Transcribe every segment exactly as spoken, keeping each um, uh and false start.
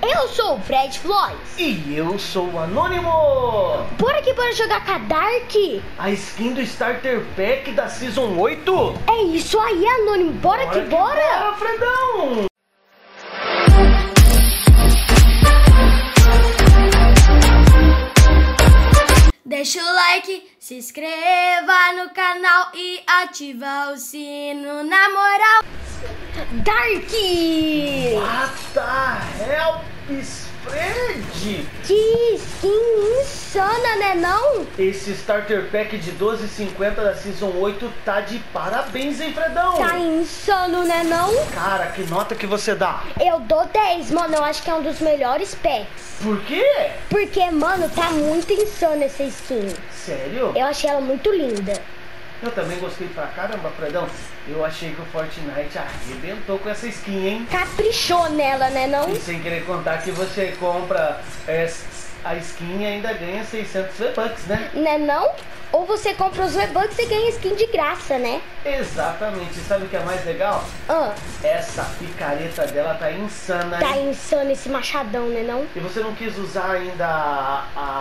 Eu sou o Fred Flores. E eu sou o Anônimo. Bora aqui para jogar com a Dark. A skin do Starter Pack da Season oito. É isso aí, Anônimo. Bora, Bora que bora. Bora, Fredão. Deixa o like, se inscreva no canal e ativa o sino na moral. Dark! What the hell, Fred? Que skin insana, né não? Esse Starter Pack de doze e cinquenta da Season oito tá de parabéns, hein, Fredão? Tá insano, né não? Cara, que nota que você dá? Eu dou dez, mano. Eu acho que é um dos melhores packs. Por quê? Porque, mano, tá muito insana essa skin. Sério? Eu achei ela muito linda. Eu também gostei pra caramba, Fredão. Eu achei que o Fortnite arrebentou com essa skin, hein? Caprichou nela, né não? E sem querer contar que você compra é, a skin e ainda ganha seiscentos V-Bucks, né? Né não? Ou você compra os V-Bucks e ganha skin de graça, né? Exatamente. Sabe o que é mais legal? Ah, Essa picareta dela tá insana, tá hein? insano esse machadão, né não? E você não quis usar ainda a,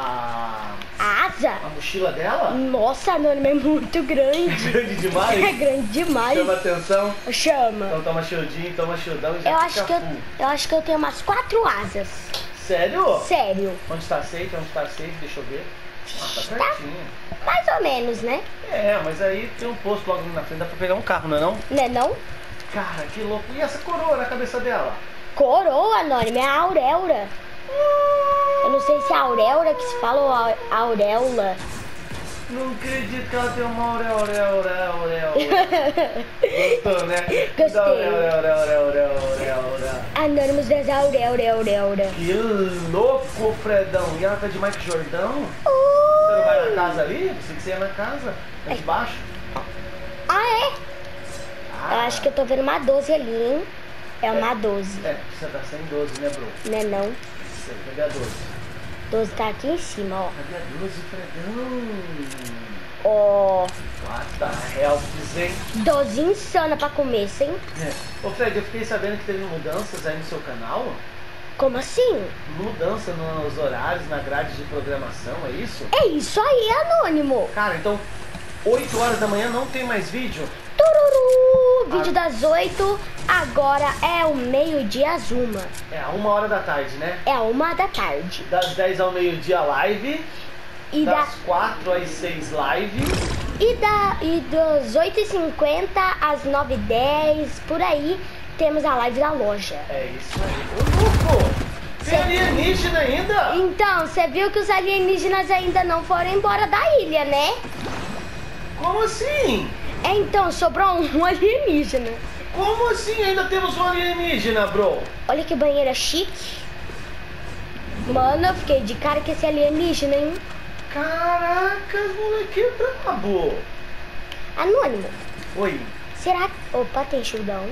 a, A asa? a mochila dela? Nossa, Anônimo, é muito grande. Grande demais? É grande demais. Chama atenção. Chama. Então toma shieldinho, toma shieldão e já Eu fica acho, que eu, full. eu acho que eu tenho umas quatro asas. Sério? Sério. Onde tá safe? Onde tá safe? Deixa eu ver. Ah, tá Tá? pertinho. Mais ou menos, né? É, mas aí tem um posto logo ali na frente, dá pra pegar um carro, não é não? Né não? Cara, que louco. E essa coroa na cabeça dela? Coroa, Anônimo, é a auréola. Eu não sei se é a auréola que se fala ou a auréola. Não acredito que ela tem uma auréola, auréola, auréola. Gostou, né? Gostei. Auréola, auréola, auréola, auréola. Anônimos das auréola, auréola. Que louco, Fredão. E ela tá de Mike Jordão? Você não vai na casa ali? Pensei que você ia na casa. É de baixo? Ah, é? Ah, Eu acho que eu tô vendo uma doze ali, hein? É uma doze. É, você tá sem doze, né, bro? Né não? Você pega a doze. doze tá aqui em cima, ó. Cadê a doze, Fredão? Ó. What the hell, hein? doze insana pra começo, hein? É. Ô, Fred, eu fiquei sabendo que teve mudanças aí no seu canal. Como assim? Mudança nos horários, na grade de programação, é isso? É isso aí, Anônimo. Cara, então, oito horas da manhã não tem mais vídeo? Tururu! Vídeo Ah. das oito, agora é o meio-dia às uma. É, a uma hora da tarde, né? É a uma da tarde. Das dez ao meio-dia, live. E, da, Das quatro às seis, live. e, da, e das oito e cinquenta às nove e dez, por aí, temos a live da loja. É isso aí. Ô, louco! Tem alienígena ainda? Então, você viu que os alienígenas ainda não foram embora da ilha, né? Como assim? É, então, sobrou um alienígena. Como assim ainda temos um alienígena, bro? Olha que banheira chique. Mano, eu fiquei de cara com esse alienígena, hein? Caraca, moleque é brabo. Anônimo, Oi. será que... Opa, tem chudão.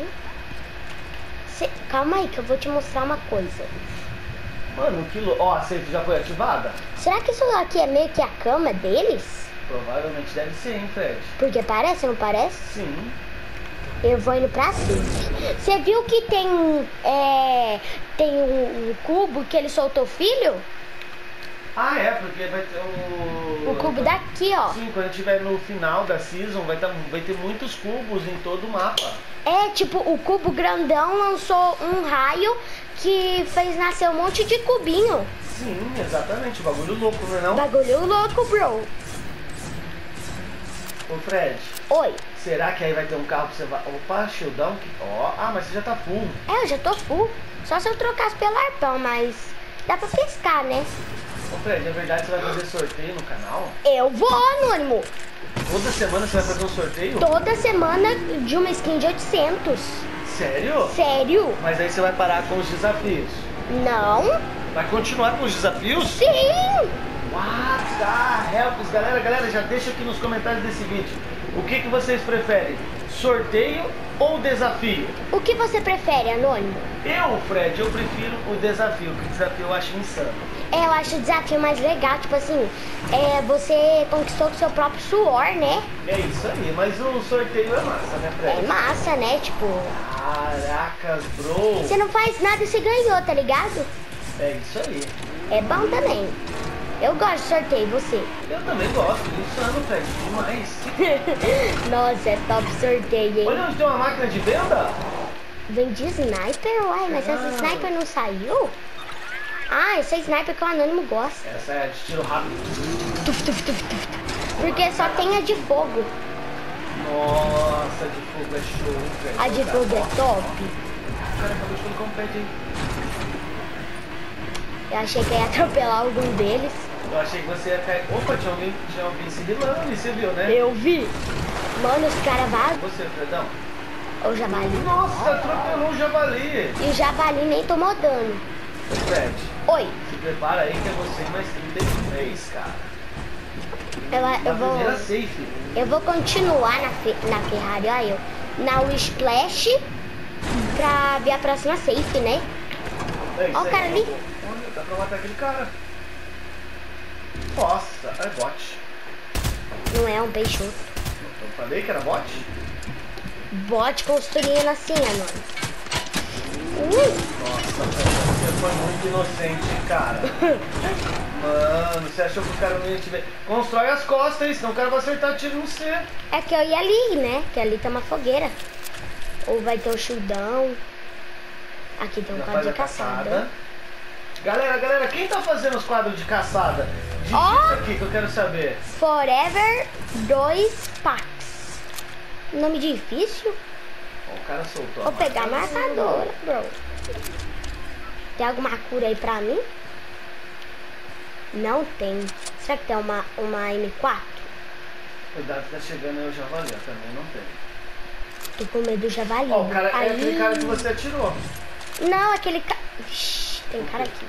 Cê... Calma aí que eu vou te mostrar uma coisa. Mano, que louco. Ó, a safe já foi ativada? Será que isso aqui é meio que a cama deles? Provavelmente deve ser, hein, Fred? Porque parece, não parece? Sim. Eu vou indo pra cima. Você viu que tem, é, tem um, um cubo que ele soltou filho? Ah, é, porque vai ter o... O cubo daqui, ó. Sim, quando estiver no final da season, vai, tá, vai ter muitos cubos em todo o mapa. É, tipo, o cubo grandão lançou um raio que fez nascer um monte de cubinho. Sim, exatamente. Bagulho louco, não é não? Bagulho louco, bro. Ô, Fred, Oi. será que aí vai ter um carro pra você... va- Opa, shieldão. Que... Ó, ah, mas você já tá full. É, eu já tô full. Só se eu trocasse pelo arpão, mas dá pra pescar, né? Ô, Fred, é verdade que você vai fazer sorteio no canal? Eu vou, Anônimo. Toda semana você vai fazer um sorteio? Toda semana de uma skin de oitocentos. Sério? Sério? Mas aí você vai parar com os desafios. Não? Vai continuar com os desafios? Sim! What the hell? Galera, galera, já deixa aqui nos comentários desse vídeo. O que, que vocês preferem? Sorteio ou desafio? O que você prefere, Anônimo? Eu, Fred, eu prefiro o desafio, porque o desafio eu acho insano. É, eu acho o desafio mais legal, tipo assim, é, você conquistou com seu próprio suor, né? É isso aí, mas o sorteio é massa, né, Fred? É massa, né? Tipo, Caracas, bro. você não faz nada e você ganhou, tá ligado? É isso aí. É bom também. Eu gosto de sorteio, você? Eu também gosto, insano, Fred, demais. Nossa, é top sorteio, hein? Olha onde tem uma máquina de venda. Vendi sniper? Uai, mas essa Ah. sniper não saiu? Ah, essa é sniper que o Anônimo gosta. Essa é de tiro rápido. Tuf, tuf, tuf, tuf. Porque só tem a de fogo. Nossa, de fogo é show, velho. A de fogo é top. Cara, acabou de colocar um pet aí. Eu achei que eu ia atropelar algum deles. Eu achei que você ia cair. Opa, tinha alguém, tinha alguém se rilando ali, você viu, né? Eu vi. Mano, os caras vazam. Você, Fredão. O javali. Nossa, atropelou o javali. E o javali nem tomou dano. Ô, Fred, Oi. se prepara aí que é você mais trinta e três, cara. Ela, Na eu vou. primeira safe. Eu vou continuar na, fe, na Ferrari, olha eu. Na Splash. Pra ver a próxima safe, né? É isso Ó o aí, cara ali. Olha, dá pra matar aquele cara. Nossa, é bot. Não é um peixoto. Eu falei que era bot? Bote construindo assim, mano. Ui. Nossa, você foi muito inocente, cara. Mano, você achou que o cara não ia te ver? Constrói as costas aí, senão o cara vai acertar tiro no C. É que eu ia ali, né? Que ali tem uma fogueira. Ou vai ter o shieldão. Aqui tem um Já quadro faz de a caçada. Galera, galera, quem tá fazendo os quadros de caçada? Digita Ó. aqui que eu quero saber. Forever dois packs. Nome difícil? Ó, o cara soltou. Vou pegar a marcadora, bro. Tem alguma cura aí pra mim? Não tem. Será que tem uma, uma M quatro? Cuidado que tá chegando aí o javali, ó, também não tem. Tô com medo do javali. Ó, o cara é Aí... aquele cara que você atirou. Não, aquele cara... Tem cara aqui.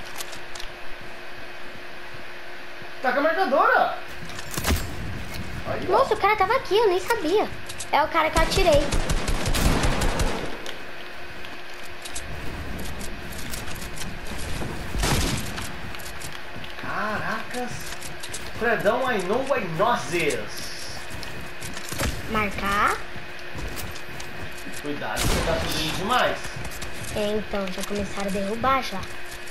Tá com a marcadora. Aí, ó. Nossa, o cara tava aqui, eu nem sabia. É o cara que eu atirei. Caracas. Fredão, I know I nozes. Marcar. Cuidado, você tá subindo demais. É, então, já começaram a derrubar já.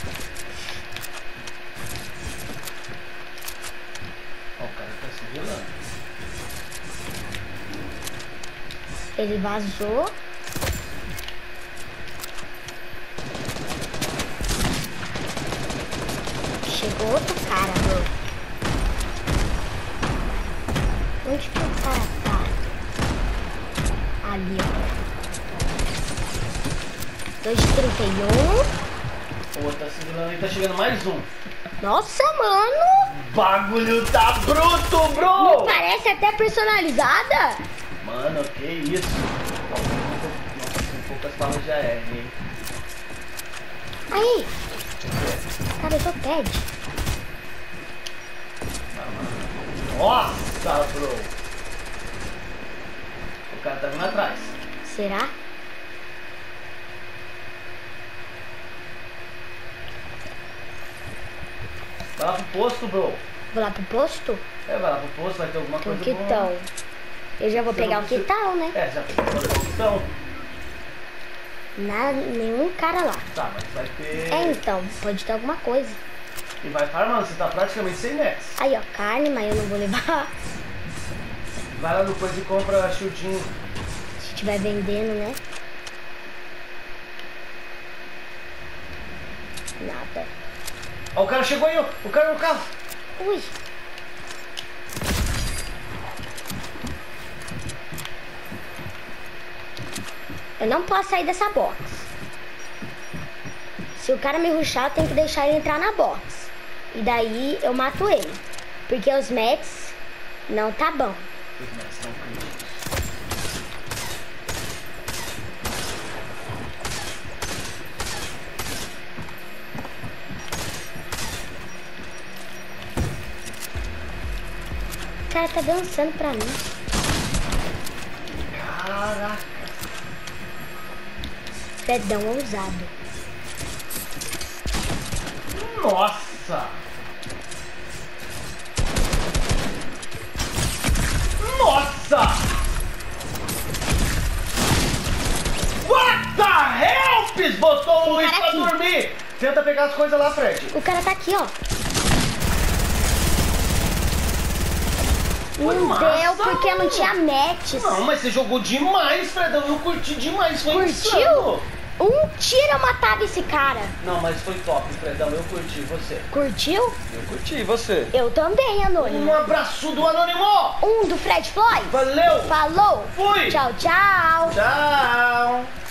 Ó, o cara tá se virando. Ele vazou. Chegou outro cara, bro. Onde que o cara tá? Ali, ó. dois de trinta e um. O outro tá se virando e tá chegando mais um. Nossa, mano! O bagulho tá bruto, Não bro! parece até personalizada? Mano, que isso? Nossa, com poucas balas já é, hein? Aí! Cara, eu tô pad. Nossa, bro! O cara tá vindo atrás. Será? Vai lá pro posto, bro. Vou lá pro posto? É, vai lá pro posto, vai ter alguma Tem um coisa boa. quitão. Eu já vou Você pegar não o precisa- quitão, né? É, já pegou o quitão. Nada, nenhum cara lá. Tá, mas vai ter... É, então, pode ter alguma coisa. E vai farmando, você tá praticamente sem nex. Aí, ó, carne, mas eu não vou levar. Vai lá depois e compra chutinho. Se tiver vendendo, né? Nada. Ó, o cara chegou aí, ó. O cara no carro. Ui. Eu não posso sair dessa box. Se o cara me rushar, eu tenho que deixar ele entrar na box. E daí eu mato ele. Porque os mets não tá bom. Os nex estão críticos. O cara tá dançando pra mim. Caraca. Fredão ousado. Nossa. Nossa. What the hell? Botou o Luiz cara pra aqui. dormir. Tenta pegar as coisas lá, Fred. O cara tá aqui, ó. Foi Não massa, deu porque mano. não tinha matches. Não, mas você jogou demais, Fredão. Eu curti demais. Foi Curtiu? insano. Um tiro eu matava esse cara. Não, mas foi top, Fredão. Eu curti você. Curtiu? Eu curti, e você? Eu também, Anônimo. Um abraço do Anônimo. Um do Fred Floyd. Valeu. Falou. Fui. Tchau, tchau. Tchau.